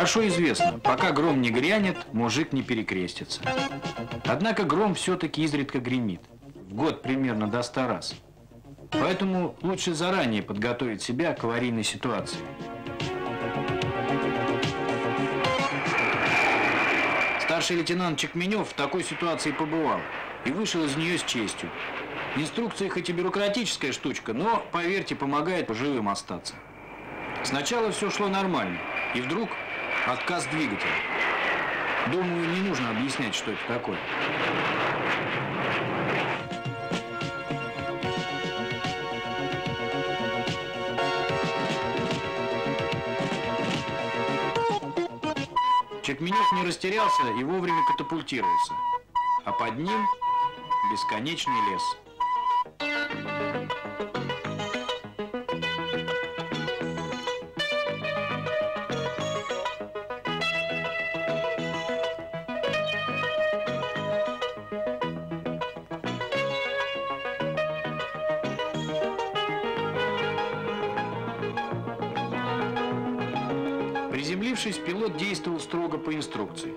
Хорошо известно, пока гром не грянет, мужик не перекрестится. Однако гром все-таки изредка гремит. В год примерно до 100 раз. Поэтому лучше заранее подготовить себя к аварийной ситуации. Старший лейтенант Чекменев в такой ситуации побывал и вышел из нее с честью. Инструкция хоть и бюрократическая штучка, но, поверьте, помогает живым остаться. Сначала все шло нормально, и вдруг отказ двигателя. Думаю, не нужно объяснять, что это такое. Чекменев не растерялся и вовремя катапультировался, а под ним бесконечный лес. Приземлившись, пилот действовал строго по инструкции.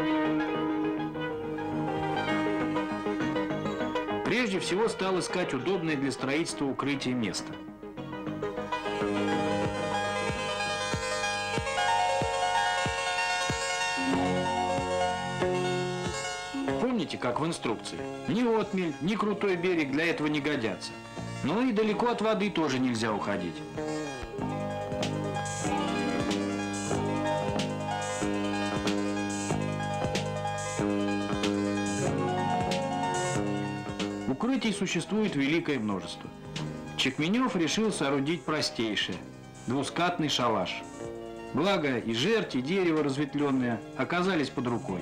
Прежде всего стал искать удобное для строительства укрытия место. Помните, как в инструкции? Ни отмель, ни крутой берег для этого не годятся. Но и далеко от воды тоже нельзя уходить. Укрытий существует великое множество. Чекменев решил соорудить простейшее – двускатный шалаш. Благо и жерть, и дерево разветвленное оказались под рукой.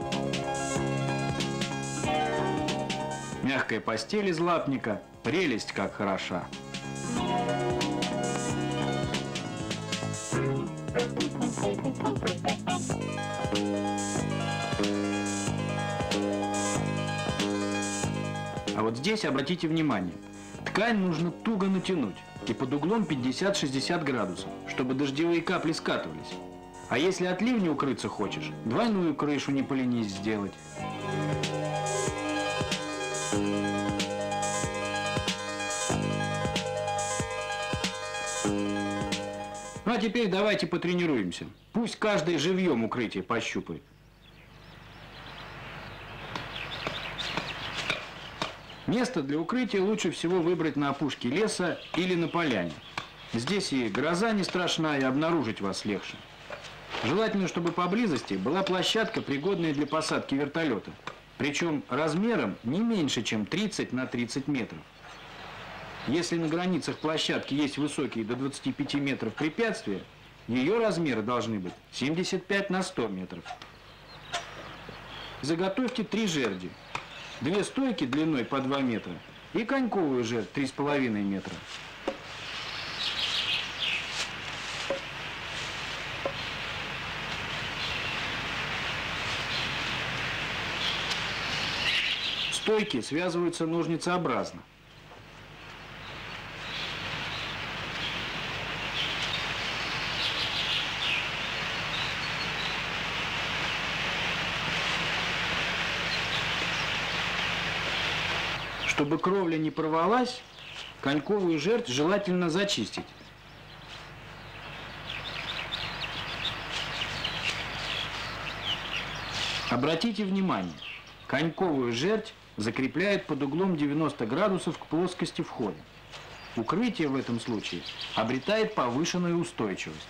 Мягкая постель из лапника – прелесть как хороша. А вот здесь обратите внимание, ткань нужно туго натянуть и под углом 50-60 градусов, чтобы дождевые капли скатывались. А если от ливня укрыться хочешь, двойную крышу не поленись сделать. Ну а теперь давайте потренируемся. Пусть каждый живьем укрытие пощупает. Место для укрытия лучше всего выбрать на опушке леса или на поляне. Здесь и гроза не страшна, и обнаружить вас легче. Желательно, чтобы поблизости была площадка, пригодная для посадки вертолета. Причем размером не меньше, чем 30 на 30 метров. Если на границах площадки есть высокие до 25 метров препятствия, ее размеры должны быть 75 на 100 метров. Заготовьте 3 жерди. 2 стойки длиной по 2 метра и коньковую жердь 3,5 метра. Стойки связываются ножницеобразно. Чтобы кровля не порвалась, коньковую жердь желательно зачистить. Обратите внимание, коньковую жердь закрепляет под углом 90 градусов к плоскости входа. Укрытие в этом случае обретает повышенную устойчивость.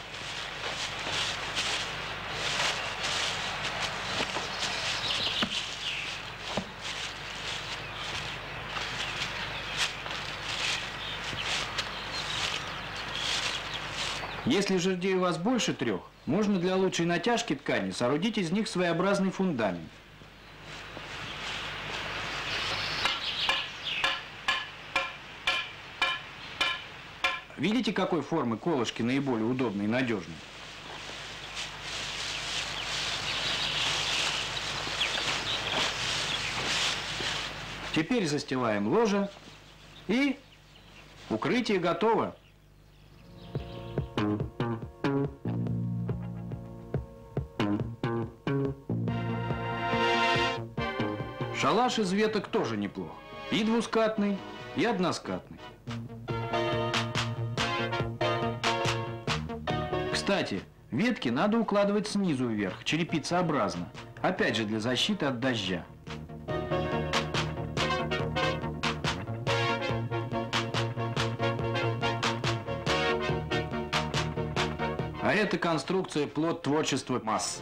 Если жердей у вас больше 3, можно для лучшей натяжки ткани соорудить из них своеобразный фундамент. Видите, какой формы колышки наиболее удобные и надежные? Теперь застилаем ложе, и укрытие готово. Шалаш из веток тоже неплох. И двускатный, и односкатный. Кстати, ветки надо укладывать снизу вверх, черепицеобразно. Опять же для защиты от дождя. А эта конструкция – плод творчества масс.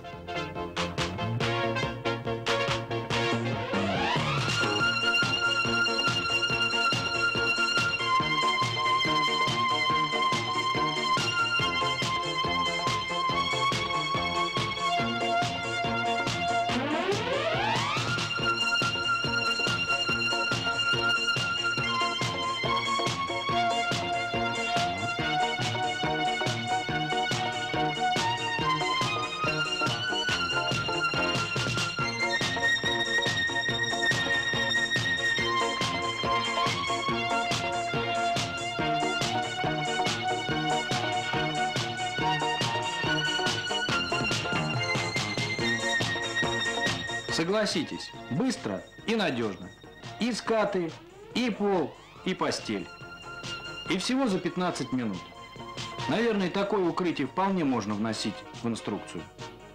Согласитесь, быстро и надежно. И скаты, и пол, и постель. И всего за 15 минут. Наверное, такое укрытие вполне можно вносить в инструкцию.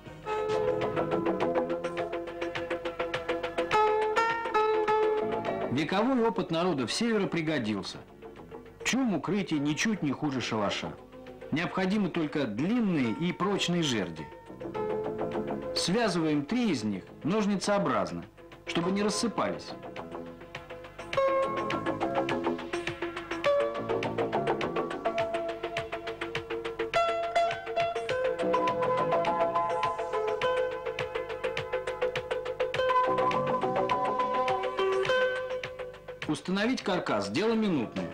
Вековой опыт народов Севера пригодился. Чум укрытие ничуть не хуже шалаша. Необходимы только длинные и прочные жерди. Связываем 3 из них ножницеобразно, чтобы не рассыпались. Установить каркас – дело минутное.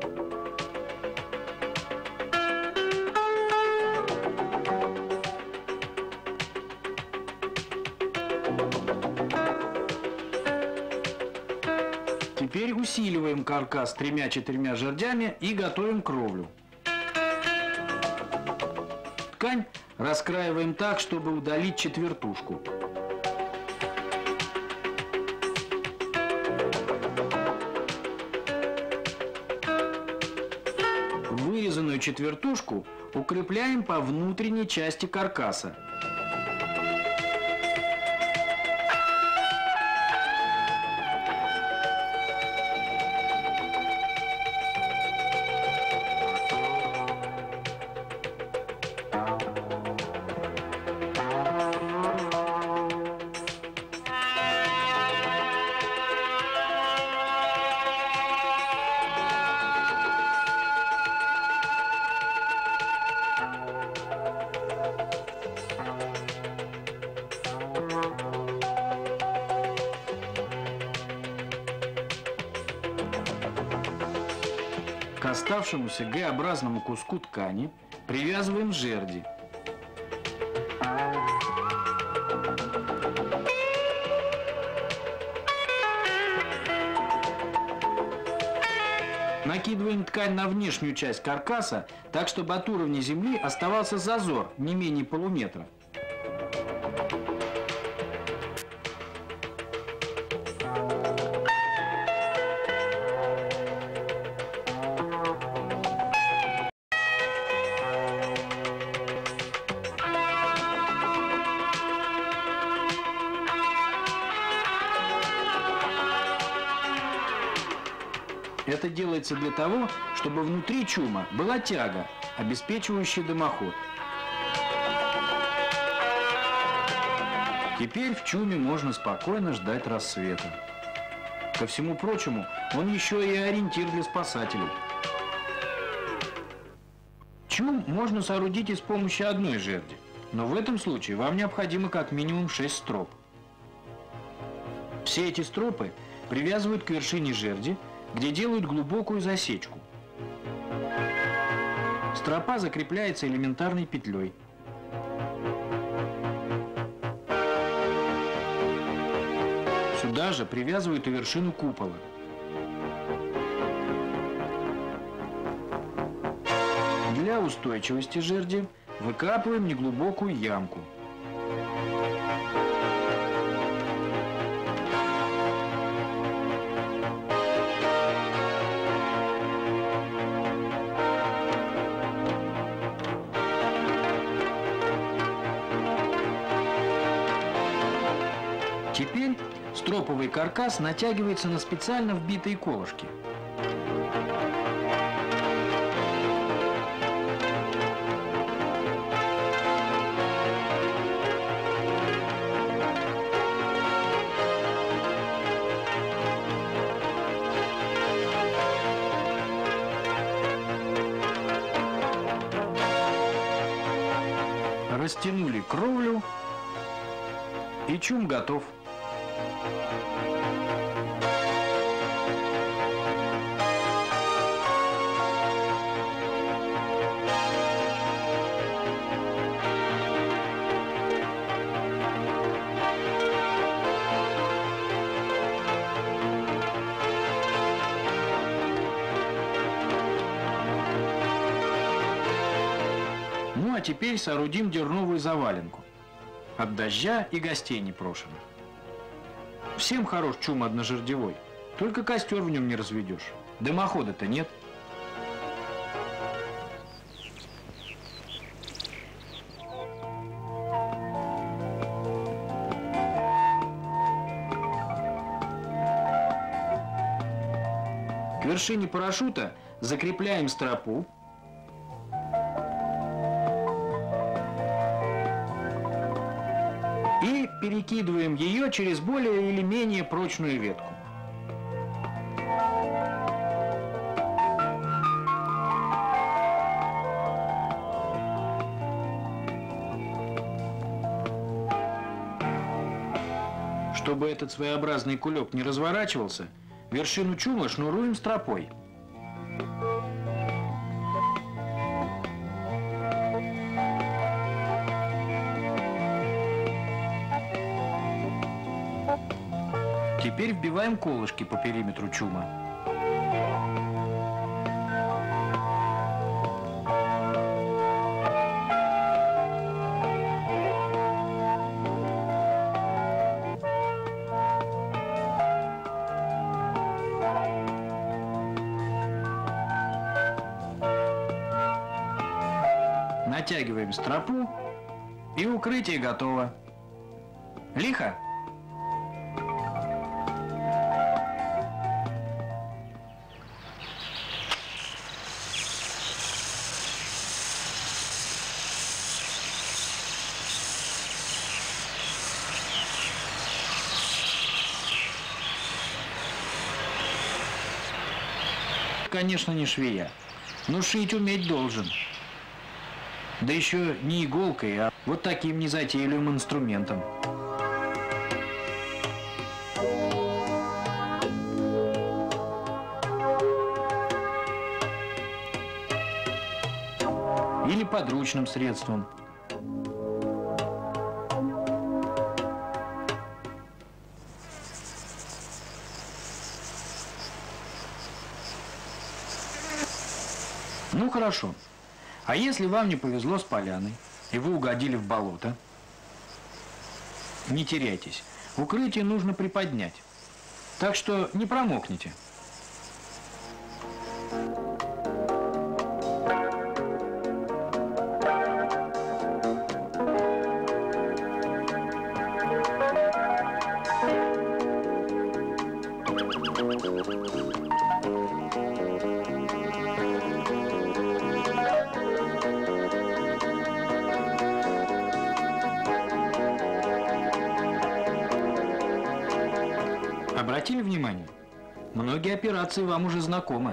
Теперь усиливаем каркас 3-4 жердями и готовим кровлю. Ткань раскраиваем так, чтобы удалить четвертушку. Вырезанную четвертушку укрепляем по внутренней части каркаса. К оставшемуся Г-образному куску ткани привязываем жерди. Накидываем ткань на внешнюю часть каркаса, так чтобы от уровня земли оставался зазор не менее полуметра. Это делается для того, чтобы внутри чума была тяга, обеспечивающая дымоход. Теперь в чуме можно спокойно ждать рассвета. Ко всему прочему, он еще и ориентир для спасателей. Чум можно соорудить и с помощью одной жерди, но в этом случае вам необходимо как минимум 6 строп. Все эти стропы привязывают к вершине жерди, где делают глубокую засечку. Стропа закрепляется элементарной петлей. Сюда же привязывают и вершину купола. Для устойчивости жерди выкапываем неглубокую ямку. Теперь строповый каркас натягивается на специально вбитые колышки. Растянули кровлю, и чум готов. Ну а теперь соорудим дерновую заваленку. От дождя и гостей непрошенных. Всем хорош чум одножердевой, только костер в нем не разведешь. Дымохода-то нет. К вершине парашюта закрепляем стропу. И перекидываем ее через более или менее прочную ветку. Чтобы этот своеобразный кулек не разворачивался, вершину чума шнуруем стропой. Теперь вбиваем колышки по периметру чума. Натягиваем стропу, и укрытие готово. Лихо? Конечно, не швея, но шить уметь должен. Да еще не иголкой, а вот таким незатейливым инструментом. Или подручным средством. Ну хорошо. А если вам не повезло с поляной, и вы угодили в болото? Не теряйтесь. Укрытие нужно приподнять. Так что не промокните. Обратили внимание? Многие операции вам уже знакомы.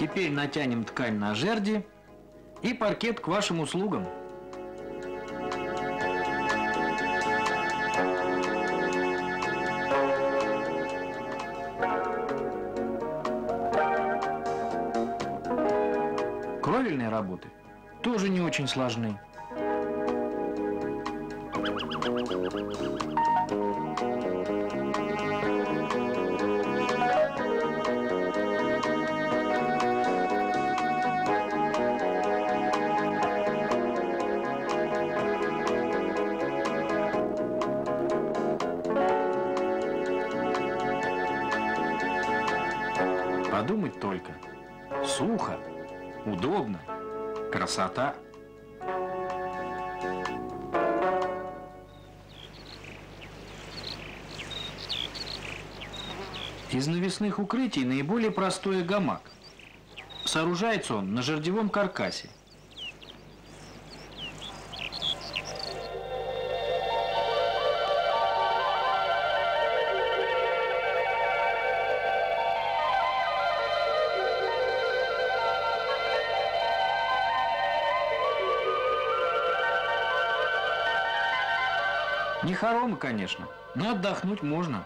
теперь натянем ткань на жерди, и паркет к вашим услугам. Кровельные работы тоже не очень сложны. Подумать только. Сухо, удобно, красота. Из навесных укрытий наиболее простой гамак. Сооружается он на жердевом каркасе. Не хоромы, конечно, но отдохнуть можно.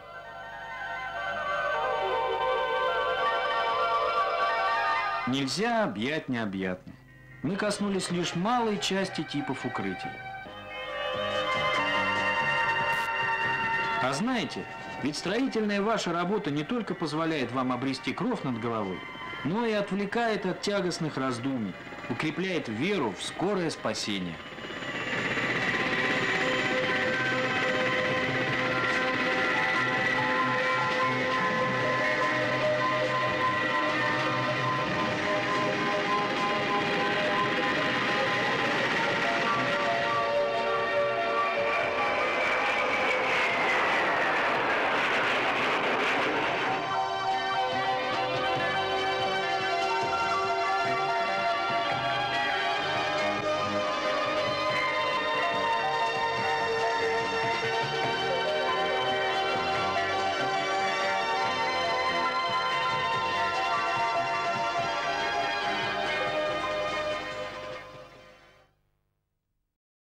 Нельзя объять необъятное. Мы коснулись лишь малой части типов укрытий. А знаете, ведь строительная ваша работа не только позволяет вам обрести кров над головой, но и отвлекает от тягостных раздумий, укрепляет веру в скорое спасение.